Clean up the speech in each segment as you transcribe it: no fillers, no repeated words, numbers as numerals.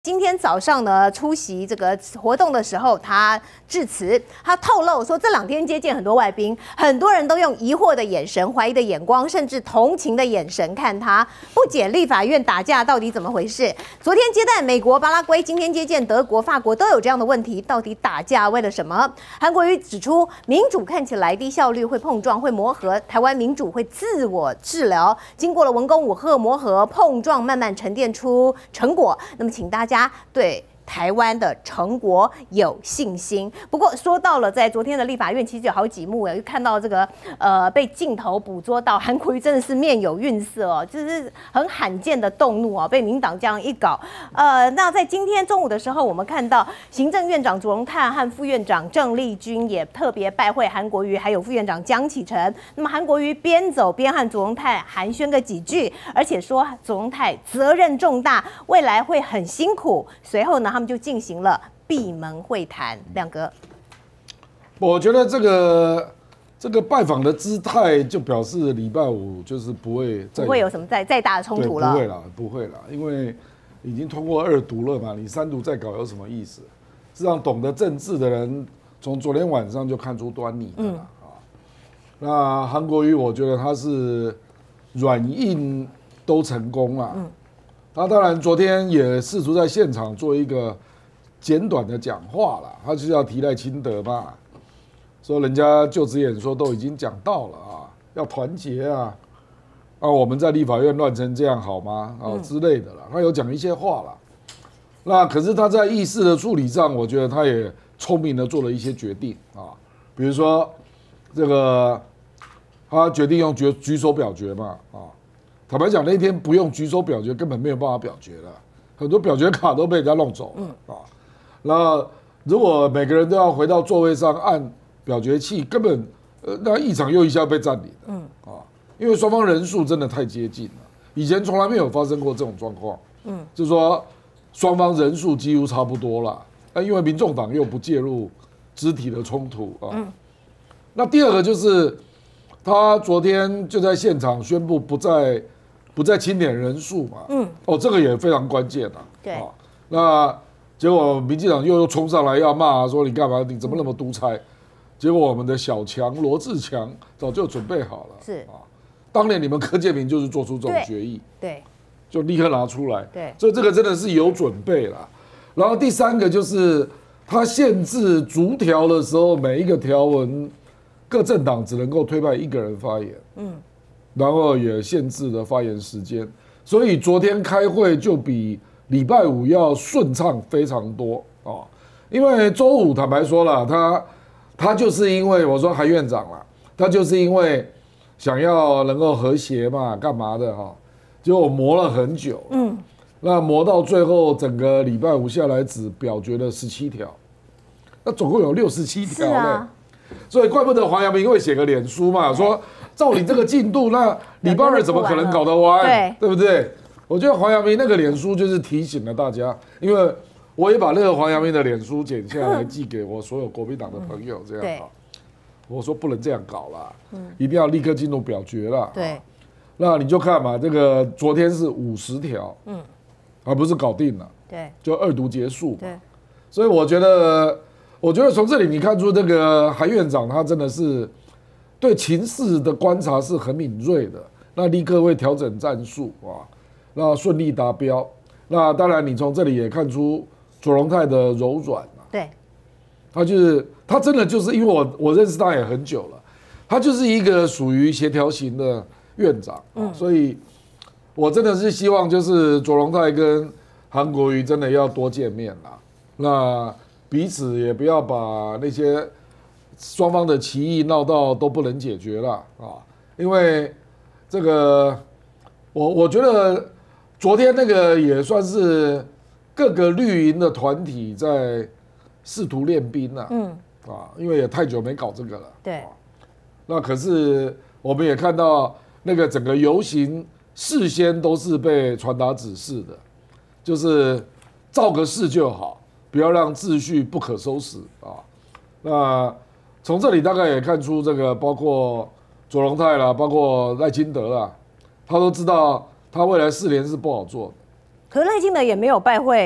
今天早上呢，出席这个活动的时候，他致辞，他透露说，这2天接见很多外宾，很多人都用疑惑的眼神、怀疑的眼光，甚至同情的眼神看他，不解立法院打架到底怎么回事。昨天接待美国、巴拉圭，今天接见德国、法国，都有这样的问题，到底打架为了什么？韩国瑜指出，民主看起来低效率，会碰撞、会磨合，台湾民主会自我治疗，经过了文攻武吓磨合、碰撞，慢慢沉淀出成果。那么，请大家对台湾的成果有信心。不过说到了，在昨天的立法院，其实有好几幕，又看到这个被镜头捕捉到韩国瑜真的是面有愠色哦，就是很罕见的动怒哦，被民党这样一搞。那在今天中午的时候，我们看到行政院长卓荣泰和副院长郑丽君也特别拜会韩国瑜，还有副院长江启臣。那么韩国瑜边走边和卓荣泰寒暄个几句，而且说卓荣泰责任重大，未来会很辛苦。随后呢，他们就进行了闭门会谈。亮哥， 我觉得这个拜访的姿态，就表示礼拜五就是不会有什么再大的冲突了。 不会啦，因为已经通过2读了嘛，你3读再搞有什么意思？事实上，懂得政治的人从昨天晚上就看出端倪了啦。那韩国瑜，我觉得他是软硬都成功了。他当然昨天也试图在现场做一个简短的讲话了，他就是要提赖清德嘛，说人家就职演说都已经讲到了啊，要团结啊，我们在立法院乱成这样好吗？之类的啦，他有讲一些话啦。那可是他在议事的处理上，我觉得他也聪明的做了一些决定啊，比如说这个他决定用举手表决嘛啊。坦白讲，那天不用举手表决，根本没有办法表决了，很多表决卡都被人家弄走了啊。那如果每个人都要回到座位上按表决器，根本那议场又一下被占领了因为双方人数真的太接近了，以前从来没有发生过这种状况，就是说双方人数几乎差不多了，因为民众党又不介入肢体的冲突那第二个就是他昨天就在现场宣布不再清点人数嘛，这个也非常关键对， 那结果民进党又冲上来要骂，说你干嘛？你怎么那么独裁？结果我们的小强罗志强早就准备好了， 是当年你们柯建铭就是做出这种决议， 对， 就立刻拿出来， 对， 所以这个真的是有准备啦。然后第三个就是他限制逐条的时候，每一个条文各政党只能够推派1个人发言，然后也限制了发言时间，所以昨天开会就比礼拜五要顺畅非常多因为周五坦白说了，他就是因为我说韩院长啦，他就是因为想要能够和谐嘛，干嘛的结果磨了很久，那磨到最后整个礼拜五下来只表决了17条，那总共有67条呢，所以怪不得黄阳明会写个脸书嘛，说照你这个进度，那礼拜2怎么可能搞得完？对不对？我觉得黄阳明那个脸书就是提醒了大家，因为我也把那个黄阳明的脸书剪下来寄给我所有国民党的朋友，这样我说不能这样搞啦，一定要立刻进入表决啦。 对， 那你就看嘛，这个昨天是50条，而不是搞定了， 对， 就2读结束嘛。 对， 所以我觉得从这里你看出这个韩院长他真的是对情势的观察是很敏锐的，那立刻会调整战术那顺利达标。那当然你从这里也看出卓荣泰的柔软对， 他真的就是因为我认识他也很久了，他就是一个属于协调型的院长所以我真的是希望就是卓荣泰跟韩国瑜真的要多见面啦，那彼此也不要把那些双方的歧义闹到都不能解决了因为这个我觉得昨天那个也算是各个绿营的团体在试图练兵因为也太久没搞这个了， 对， 那可是我们也看到那个整个游行事先都是被传达指示的，就是造个势就好，不要让秩序不可收拾那从这里大概也看出这个包括卓荣泰啦，包括赖清德啦，他都知道他未来4年是不好做的。 可是赖清德也没有拜会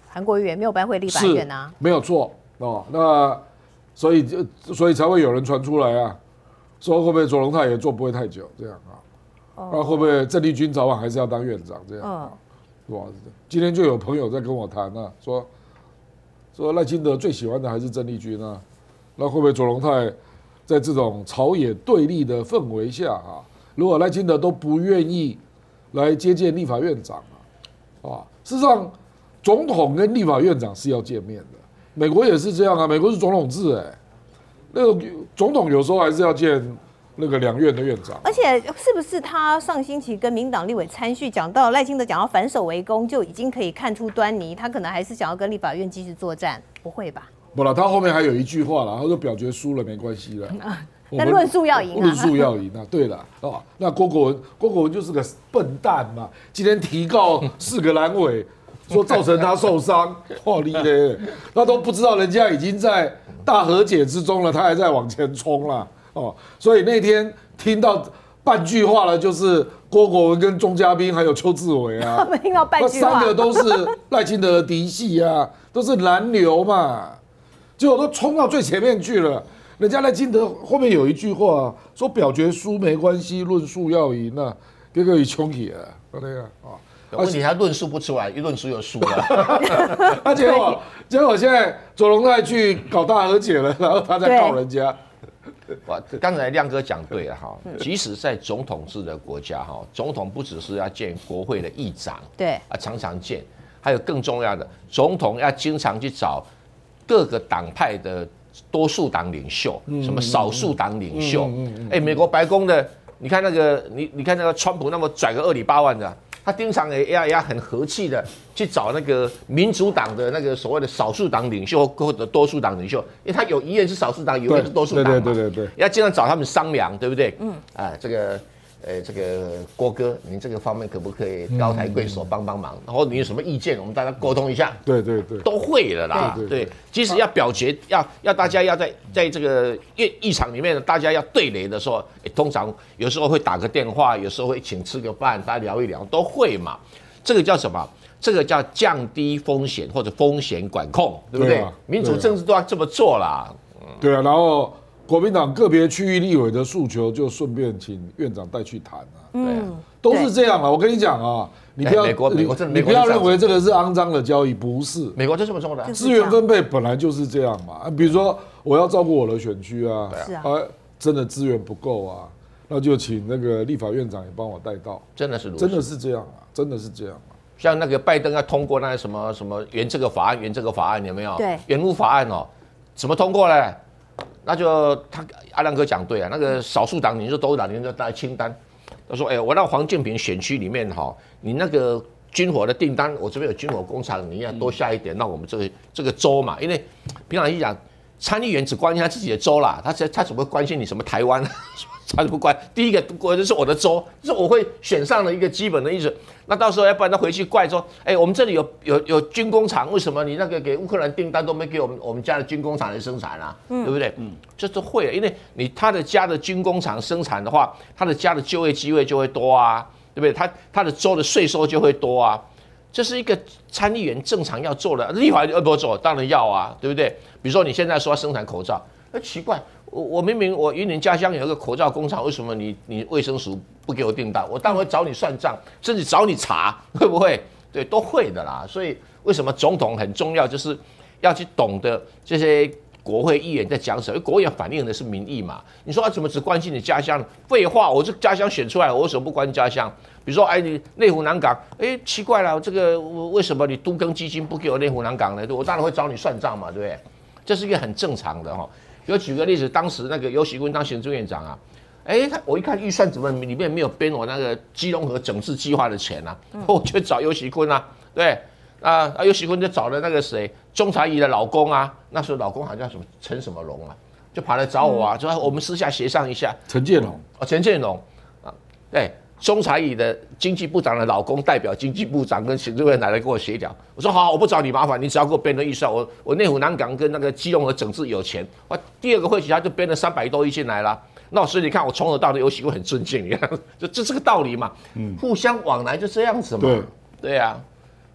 韩国瑜也没有搬回立法院啊， 没有错哦。那所以才会有人传出来啊，说会不会卓荣泰也做不会太久这样啊？那会不会郑丽君早晚还是要当院长这样？哇，今天就有朋友在跟我谈啊，说赖清德最喜欢的还是郑丽君啊，那会不会卓荣泰在这种朝野对立的氛围下啊，如果赖清德都不愿意来接见立法院长啊，事实上总统跟立法院长是要见面的，美国也是这样啊，美国是总统制那个总统有时候还是要见那个两院的院长， 而且是不是他上星期跟民党立委参叙讲到赖清德讲到反守为攻，就已经可以看出端倪，他可能还是想要跟立法院继续作战？不会吧？ 不了，他后面还有一句话了，他说表决输了没关系了， 但论述要赢啊， 论述要赢啊，对了哦，那郭国文就是个笨蛋嘛，今天提告4个蓝委，说造成他受伤，哇哩嘞，他都不知道人家已经在大和解之中了，他还在往前冲了。哦，所以那天听到半句话了，就是郭国文跟钟嘉宾还有邱志伟啊， 他们听到半句话， 那3个都是赖清德的嫡系啊，都是蓝流嘛，结果都冲到最前面去了。人家赖清德后面有一句话说表决输没关系，论述要赢啊，结果一冲起了，那个啊。 问题他论述不出来，一论述又输了。 那结果现在卓荣泰去搞大和解了，然后他在告人家。 哇，刚才亮哥讲对了哈，即使在总统制的国家哈，总统不只是要见国会的议长， 对啊，常常见，还有更重要的，总统要经常去找各个党派的多数党领袖，什么少数党领袖，美国白宫的，你看那个你看那个川普那么拽个2里8万的。他经常也要很和气的去找那个民主党的那个所谓的少数党领袖或者多数党领袖，因为他有一任是少数党，有一任是多数党嘛，对，要经常找他们商量，对不对？这个郭哥，您这个方面可不可以高抬贵手帮帮忙？然后你有什么意见，我们大家沟通一下。 对， 都会了啦。对，即使要表决，要大家要在这个议场里面，大家要对垒的时候，通常有时候会打个电话，有时候会请吃个饭，大家聊一聊，都会嘛。这个叫什么？这个叫降低风险或者风险管控，对不对？民主政治都要这么做啦。 对啊，然后。国民党个别区域立委的诉求，就顺便请院长带去谈啊，都是这样啊。我跟你讲啊，你不要你不要认为这个是肮脏的交易，不是。 美国就这么做的， 资源分配本来就是这样嘛。比如说我要照顾我的选区啊，真的资源不够啊，那就请那个立法院长也帮我带到。 真的是这样啊，真的是这样啊。 像那个拜登要通过那个什么原这个法案有没有？ 对， 原路法案哦，怎么通过呢？那就阿亮哥讲对啊，那个少数党，你说多数党，你就带清单。他说：“我让黄建平选区里面哈，你那个军火的订单，我这边有军火工厂，你要多下一点，让我们这个州嘛，因为平常一讲，参议员只关心他自己的州啦，他怎么会关心你什么台湾？他就不关。第一个，这是我的州，这是我会选上的一个基本的意思。那到时候要不然他回去怪说，我们这里有军工厂，为什么你那个给乌克兰订单都没给我们家的军工厂来生产啊？对不对？这都会，因为他的家的军工厂生产的话，他的家的就业机会就会多啊，对不对？他的州的税收就会多啊。这是一个参议员正常要做的，立法要不要做？当然要啊，对不对？比如说你现在说要生产口罩，奇怪。我明明我云林家乡有一个口罩工厂，为什么你卫生署不给我订单？我当然会找你算账，甚至找你查，会不会？对，都会的啦。所以为什么总统很重要，就是要去懂得这些国会议员在讲什么，因为国会反映的是民意嘛。你说怎么只关心你家乡？废话，我这家乡选出来，我为什么不关心家乡？比如说，你内湖南港，奇怪了，这个为什么你都更基金不给我内湖南港呢？我当然会找你算账嘛，对不对？这是一个很正常的哈。比如举个例子，当时那个游锡堃当行政院长啊，我一看预算怎么里面没有编我那个基隆河整治计划的钱啊，我就找游锡堃啊，对啊，游锡堃就找了那个谁钟采仪的老公啊，那时候老公好像叫什么陈什么龙啊，就跑来找我啊，就说我们私下协商一下。 陈建龙陈建龙啊，对。钟采仪的经济部长的老公代表经济部长跟行政院来跟我协调，我说好，我不找你麻烦，你只要给我编了预算，我内湖南港跟那个基隆的整治有钱，第二个会期他就编了300多亿进来了。那所以你看我从头到尾游锡堃很尊敬你看，这是个道理嘛，互相往来就这样子嘛，对啊，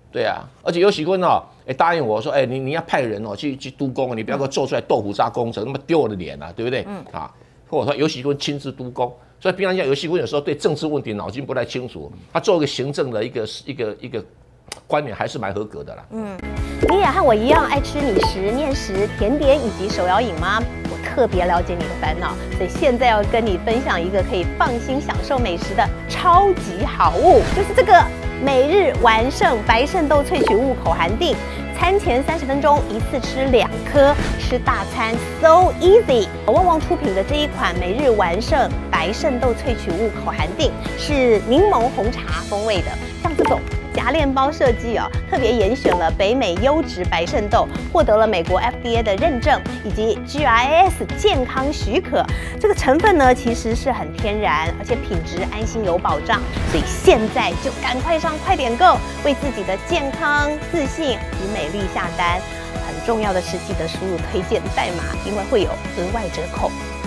对啊，而且尤喜坤哦，答应我说，你要派人哦去督工，你不要给我做出来豆腐渣工程，那么丢我的脸啊，对不对？啊，或者说尤喜坤亲自督工，所以平常讲尤喜坤有时候对政治问题脑筋不太清楚，他做一个行政的一个观念还是蛮合格的啦。 你也和我一样爱吃米食、面食、甜点以及手摇饮吗？我特别了解你的烦恼，所以现在要跟你分享一个可以放心享受美食的超级好物，就是这个每日完胜白肾豆萃取物口含锭。餐前30分钟一次吃2颗，吃大餐 so easy。旺旺出品的这一款每日完胜白肾豆萃取物口含锭是柠檬红茶风味的，像这种夹链包设计哦，特别严选了北美优质白肾豆，获得了美国 FDA 的认证以及 GRAS 健康许可。这个成分呢，其实是很天然，而且品质安心有保障。所以现在就赶快上快点购，为自己的健康、自信与美丽下单。很重要的是，记得输入推荐代码，因为会有额外折扣。